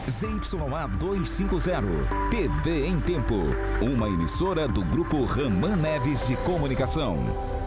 ZYA 250, TV em Tempo, uma emissora do Grupo Raman Neves de Comunicação.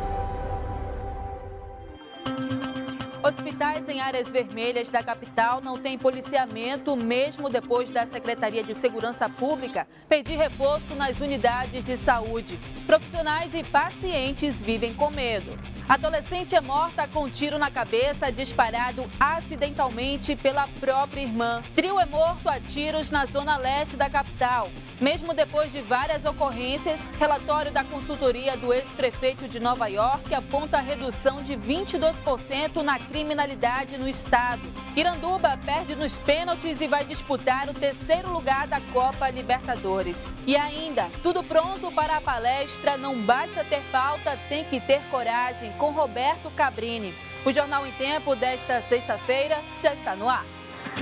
Hospitais em áreas vermelhas da capital não têm policiamento, mesmo depois da Secretaria de Segurança Pública pedir reforço nas unidades de saúde. Profissionais e pacientes vivem com medo. Adolescente é morta com tiro na cabeça disparado acidentalmente pela própria irmã. Trio é morto a tiros na zona leste da capital. Mesmo depois de várias ocorrências, relatório da consultoria do ex-prefeito de Nova York aponta a redução de 22% na criminalidade no estado. Iranduba perde nos pênaltis e vai disputar o terceiro lugar da Copa Libertadores. E ainda, tudo pronto para a palestra Não Basta Ter Pauta, Tem que Ter Coragem, com Roberto Cabrini. O Jornal em Tempo desta sexta-feira já está no ar.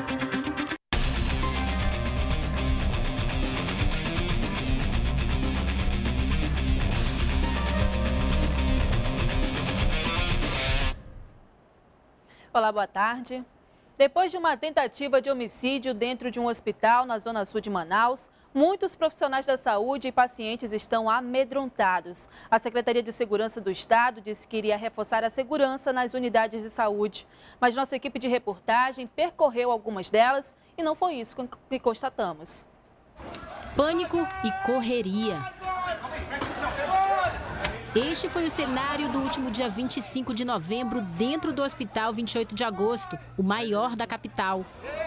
Olá, boa tarde. Depois de uma tentativa de homicídio dentro de um hospital na zona sul de Manaus, muitos profissionais da saúde e pacientes estão amedrontados. A Secretaria de Segurança do Estado disse que iria reforçar a segurança nas unidades de saúde. Mas nossa equipe de reportagem percorreu algumas delas e não foi isso que constatamos. Pânico e correria. Este foi o cenário do último dia 25 de novembro dentro do Hospital 28 de Agosto, o maior da capital.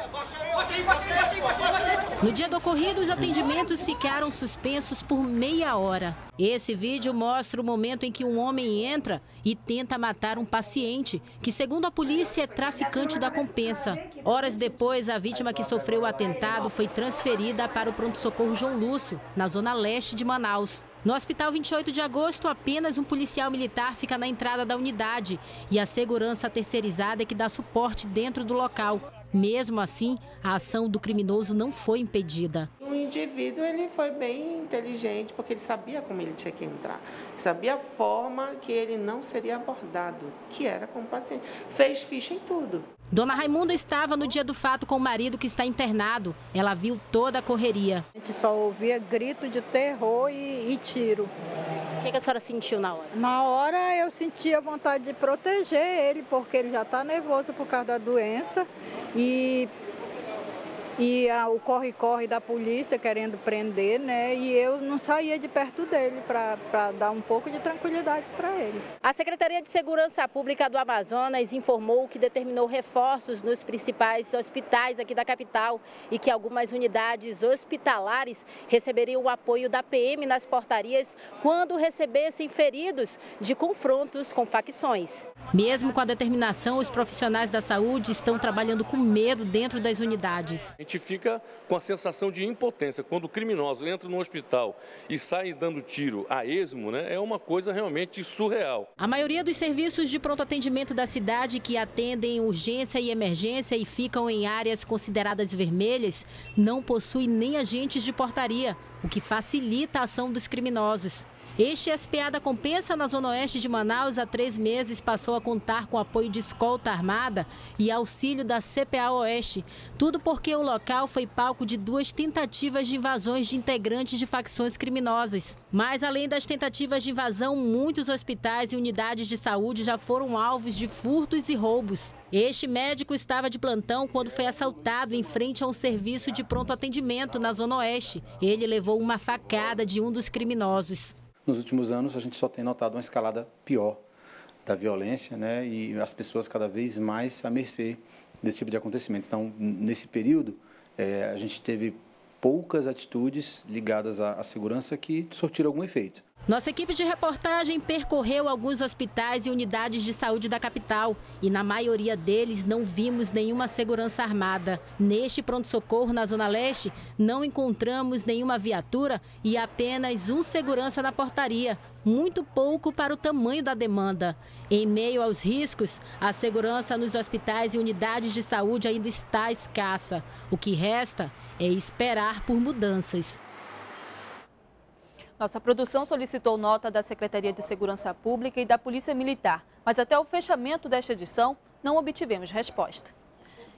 No dia do ocorrido, os atendimentos ficaram suspensos por meia hora. Esse vídeo mostra o momento em que um homem entra e tenta matar um paciente, que segundo a polícia é traficante da Compensa. Horas depois, a vítima que sofreu o atentado foi transferida para o pronto-socorro João Lúcio, na zona leste de Manaus. No Hospital 28 de Agosto, apenas um policial militar fica na entrada da unidade e a segurança terceirizada é que dá suporte dentro do local. Mesmo assim, a ação do criminoso não foi impedida. O indivíduo ele foi bem inteligente porque ele sabia como ele tinha que entrar. Sabia a forma que ele não seria abordado, que era com o paciente. Fez ficha em tudo. Dona Raimunda estava no dia do fato com o marido que está internado. Ela viu toda a correria. A gente só ouvia grito de terror e tiro. O que a senhora sentiu na hora? Na hora eu sentia vontade de proteger ele, porque ele já está nervoso por causa da doença. E o corre-corre da polícia querendo prender, né? E eu não saía de perto dele para dar um pouco de tranquilidade para ele. A Secretaria de Segurança Pública do Amazonas informou que determinou reforços nos principais hospitais aqui da capital e que algumas unidades hospitalares receberiam o apoio da PM nas portarias quando recebessem feridos de confrontos com facções. Mesmo com a determinação, os profissionais da saúde estão trabalhando com medo dentro das unidades. A gente fica com a sensação de impotência. Quando o criminoso entra no hospital e sai dando tiro a esmo, né, é uma coisa realmente surreal. A maioria dos serviços de pronto atendimento da cidade que atendem urgência e emergência e ficam em áreas consideradas vermelhas não possui nem agentes de portaria, o que facilita a ação dos criminosos. Este SPA da Compensa, na zona oeste de Manaus, há 3 meses passou a contar com apoio de escolta armada e auxílio da CPA Oeste. Tudo porque o local foi palco de 2 tentativas de invasões de integrantes de facções criminosas. Mas, além das tentativas de invasão, muitos hospitais e unidades de saúde já foram alvos de furtos e roubos. Este médico estava de plantão quando foi assaltado em frente a um serviço de pronto atendimento na zona oeste. Ele levou uma facada de um dos criminosos. Nos últimos anos, a gente só tem notado uma escalada pior da violência, né? E as pessoas cada vez mais à mercê desse tipo de acontecimento. Então, nesse período, a gente teve poucas atitudes ligadas à segurança que surtiram algum efeito. Nossa equipe de reportagem percorreu alguns hospitais e unidades de saúde da capital e na maioria deles não vimos nenhuma segurança armada. Neste pronto-socorro na Zona Leste, não encontramos nenhuma viatura e apenas um segurança na portaria, muito pouco para o tamanho da demanda. Em meio aos riscos, a segurança nos hospitais e unidades de saúde ainda está escassa. O que resta é esperar por mudanças. Nossa produção solicitou nota da Secretaria de Segurança Pública e da Polícia Militar, mas até o fechamento desta edição não obtivemos resposta.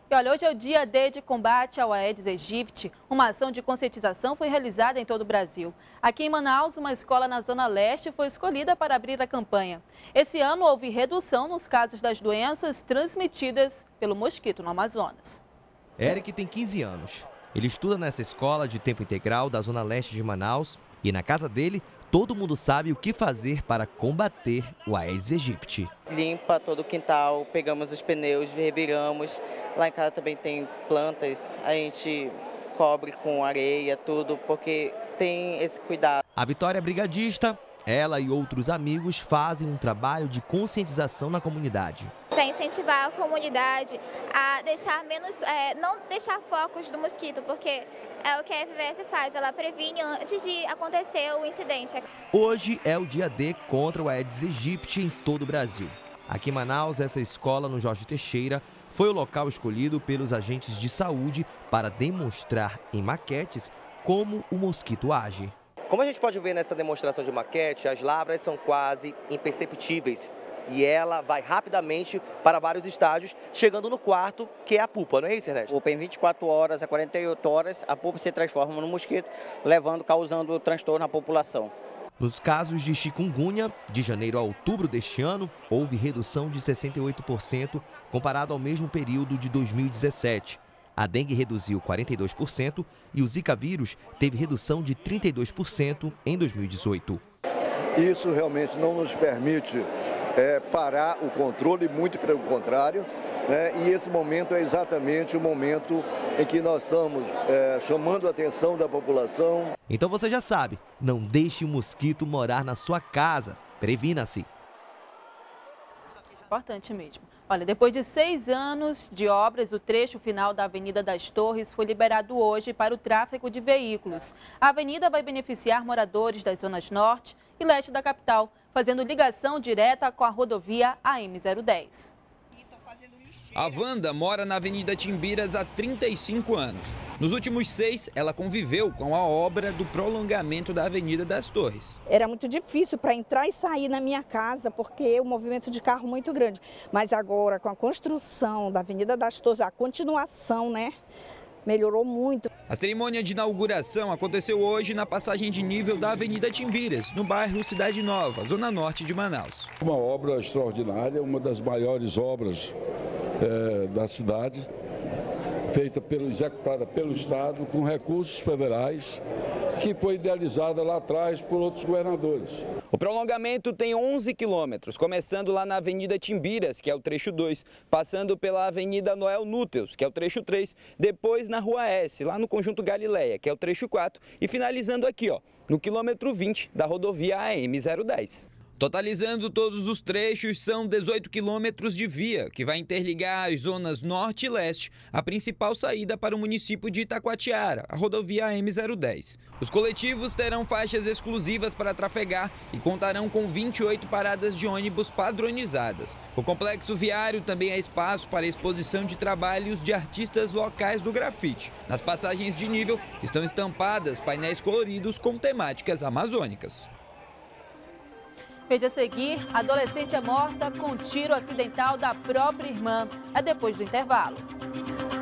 E olha, hoje é o dia D de combate ao Aedes aegypti. Uma ação de conscientização foi realizada em todo o Brasil. Aqui em Manaus, uma escola na Zona Leste foi escolhida para abrir a campanha. Esse ano houve redução nos casos das doenças transmitidas pelo mosquito no Amazonas. Eric tem 15 anos. Ele estuda nessa escola de tempo integral da Zona Leste de Manaus e na casa dele, todo mundo sabe o que fazer para combater o Aedes aegypti. Limpa todo o quintal, pegamos os pneus, reviramos. Lá em casa também tem plantas, a gente cobre com areia, tudo, porque tem esse cuidado. A Vitória é brigadista. Ela e outros amigos fazem um trabalho de conscientização na comunidade. É incentivar a comunidade a deixar não deixar focos do mosquito, porque é o que a FVS faz, ela previne antes de acontecer o incidente. Hoje é o dia D contra o Aedes aegypti em todo o Brasil. Aqui em Manaus, essa escola no Jorge Teixeira foi o local escolhido pelos agentes de saúde para demonstrar em maquetes como o mosquito age. Como a gente pode ver nessa demonstração de maquete, as lavras são quase imperceptíveis e ela vai rapidamente para vários estágios, chegando no quarto, que é a pupa, não é isso, Ernesto? Em 24 horas a 48 horas, a pupa se transforma no mosquito, causando transtorno na população. Nos casos de chikungunya, de janeiro a outubro deste ano, houve redução de 68% comparado ao mesmo período de 2017. A dengue reduziu 42% e o Zika vírus teve redução de 32% em 2018. Isso realmente não nos permite parar o controle, muito pelo contrário, e esse momento é exatamente o momento em que nós estamos chamando a atenção da população. Então você já sabe, não deixe o mosquito morar na sua casa, previna-se. Importante mesmo. Olha, depois de 6 anos de obras, o trecho final da Avenida das Torres foi liberado hoje para o tráfego de veículos. A avenida vai beneficiar moradores das zonas norte e leste da capital, fazendo ligação direta com a rodovia AM010. A Wanda mora na Avenida Timbiras há 35 anos. Nos últimos 6, ela conviveu com a obra do prolongamento da Avenida das Torres. Era muito difícil para entrar e sair na minha casa, porque o movimento de carro muito grande. Mas agora, com a construção da Avenida das Torres, a continuação, melhorou muito. A cerimônia de inauguração aconteceu hoje na passagem de nível da Avenida Timbiras, no bairro Cidade Nova, zona norte de Manaus. Uma obra extraordinária, uma das maiores obras da cidade, executada pelo Estado com recursos federais, que foi idealizada lá atrás por outros governadores. O prolongamento tem 11 quilômetros, começando lá na Avenida Timbiras, que é o trecho 2, passando pela Avenida Noel Núteus, que é o trecho 3, depois na Rua S, lá no Conjunto Galileia, que é o trecho 4, e finalizando aqui, no quilômetro 20 da rodovia AM010. Totalizando todos os trechos, são 18 quilômetros de via, que vai interligar as zonas norte e leste, a principal saída para o município de Itacoatiara, a rodovia AM010. Os coletivos terão faixas exclusivas para trafegar e contarão com 28 paradas de ônibus padronizadas. O complexo viário também é espaço para exposição de trabalhos de artistas locais do grafite. Nas passagens de nível estão estampadas painéis coloridos com temáticas amazônicas. Veja a seguir, adolescente é morta com tiro acidental da própria irmã. É depois do intervalo.